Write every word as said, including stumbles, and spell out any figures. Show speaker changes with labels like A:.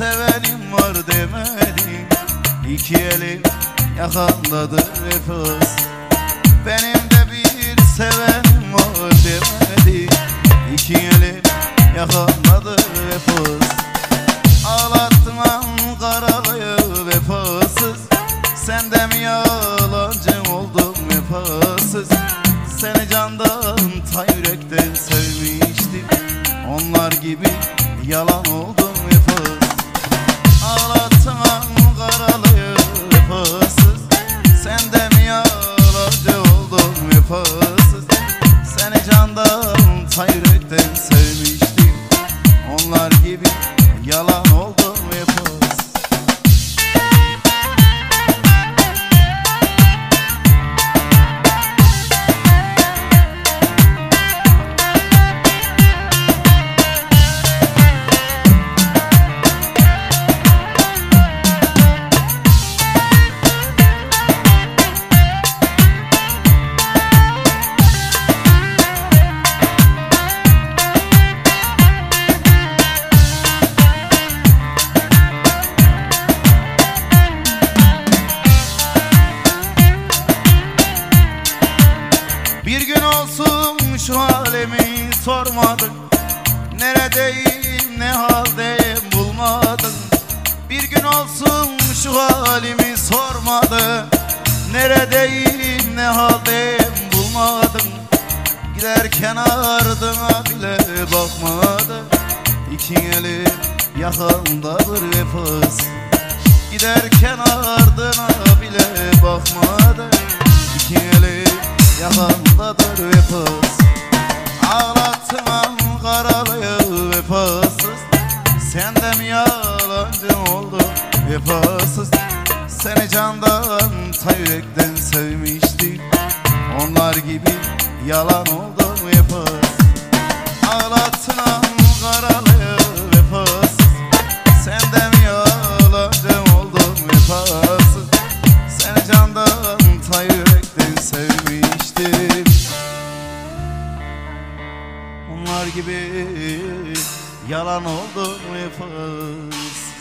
A: sevenim var demedin. İki elim yakandadır vefasız. Benim de bir sevenim var demedin. İki elim yakandadır vefasız. Ağlattın Ankaralıyı vefasız. Sen de mi yalancı oldun vefasız? Seni candan ta yürekten sevmiştim. Onlar gibi yalan oldum vefasız. Ağlattın Ankaralıyı vefasız. Sen de mi yalancı oldun vefasız? Seni candan ta yürekten sevmiştim. Onlar gibi yalan oldum vefasız. Bir gün olsun şu halimi sormadın. Neredeyim ne haldeyim bulmadın. Bir gün olsun şu halimi sormadın. Neredeyim ne haldeyim bulmadın. Giderken ardına bile bakmadın. İki elim yakandadır vefasız. Giderken ardına bile bakmadın. İki elim yakandadır vefasız. Ağlattın Ankaralıyı vefasız. Sen de mi yalancı oldun vefasız? Seni candan ta yürekten sevmiştim. Onlar gibi yalan oldum vefasız. Ağlattın Ankaralıyı vefasız. Sen de mi yalancı oldun vefasız? Seni candan ta yürekten sevmiştim. Onlar gibi yalan oldum vefasız.